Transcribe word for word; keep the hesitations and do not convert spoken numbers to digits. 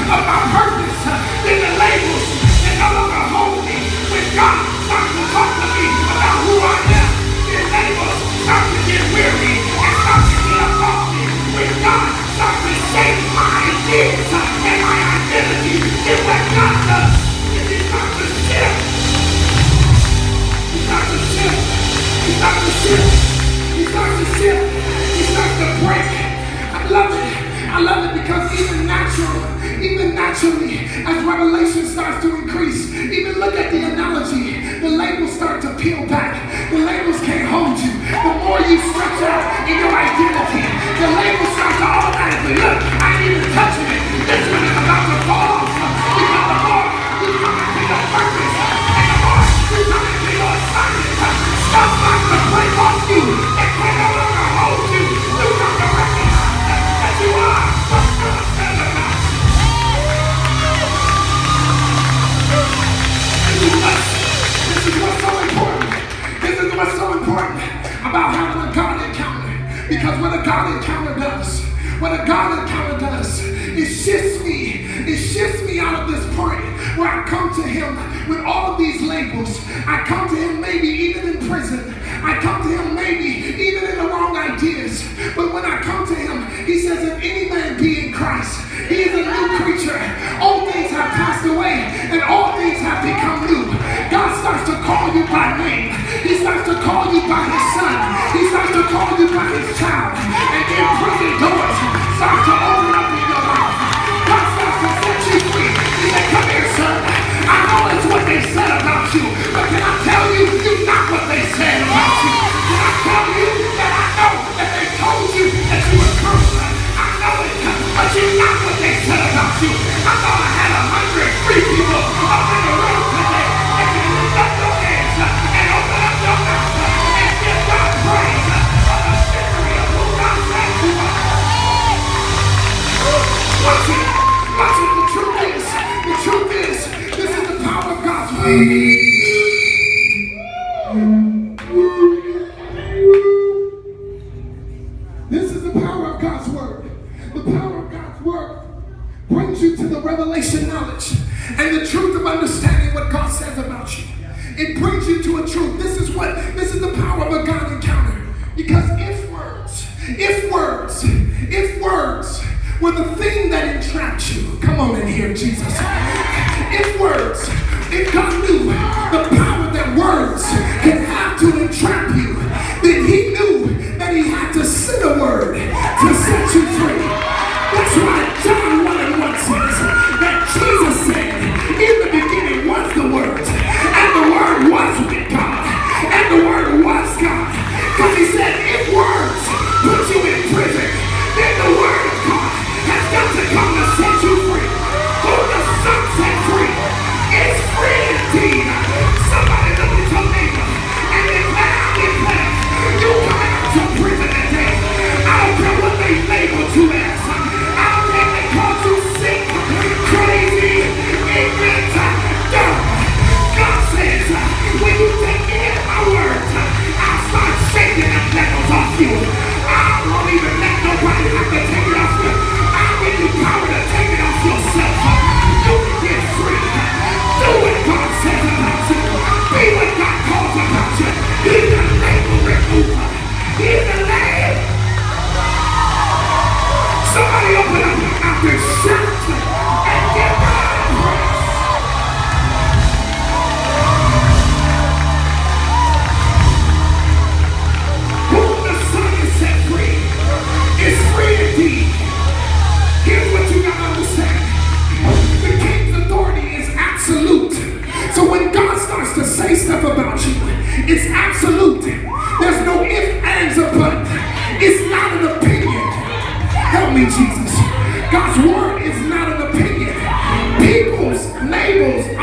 of my purpose, then the labels can no longer hold me. When God starts to talk to me about who I am, then labels start to get weary and start to get up off me. When God starts to shape my ideas and my identity, then what God does is He starts to shift. He starts to shift. He starts to shift. He starts to shift. He starts to break. I love it. I love it because even natural, even naturally, as revelation starts to increase, even look at the analogy, the labels start to peel back. The labels can't hold you. The more you stretch out in your identity, the labels start to automatically, look, I ain't even touching it. This one is about to fall off. Because the more you come into your purpose, and the more you come into your assignment, stuff starts to break off you. It can no longer hold you. You come to recognize that you are what God says about you. This is what, this is what's so important. This is what's so important about having a God encounter. Because what a God encounter does, what a God encounter does, it shifts me. It shifts me out of this point where I come to Him with all of these labels. I come to Him maybe even in prison. I come to Him maybe even in the wrong ideas. But when I come to Him, He says, if any man be in Christ, he is a new creature. Old things have passed away and all things have become new. God starts to call you by name. He starts to call you by His Son. He starts to call you by His child. And then prison doors start to open up in your life. God starts to set you free. He said, come here, son. I know it's what they said about you, but can I tell you, you're not what they said about you. Can I tell you that I know that they told you that you were cursed? I know it, but you're not what they said about you. I thought I had a hundred free people up in the room today. And you lift up your hands and open up your mouth and give God praise for the victory of who God said you are. Watch it. Watch it. The truth is, the truth is, this is the power of God's word. This is the power of God's word. The power of God's word brings you to the revelation knowledge and the truth of understanding what God says about you. It brings you to a truth. This is what, this is the power of a God encounter. Because if words, if words, if words were the thing that entrapped you, come on in here, Jesus. If words, if God knew the power that words can have to entrap you, then He knew that He had to send a word to set you free. That's why John one and one says that Jesus said, in the beginning was the Word, and the Word was with God, and the Word was God. Because He said, if words put you in prison, then the Word of God has got to come to set you free. Who the Son set free is free indeed. Somebody look at your neighbor and declare, declare, you coming out of prison today. I don't care what they labeled you as. I don't care if they called you sick, crazy, ignorant, dumb. God says, when you take me at my words, I'll start shaking the devils off you. I won't even let nobody have to take it off you. I'll give you power to take it off yourself. You can get free. Do what God says about you. Be what God calls about you. He's the label remover. He's the label. Somebody open up your mouth and shout and give God praise. Whom the Son is set free is free indeed. Here's what you gotta understand. The King's authority is absolute. So when God starts to say stuff about you, it's absolute. There's no ifs, ands, or buts. It's not an opinion. Help me, Jesus. God's word is not an opinion. People's labels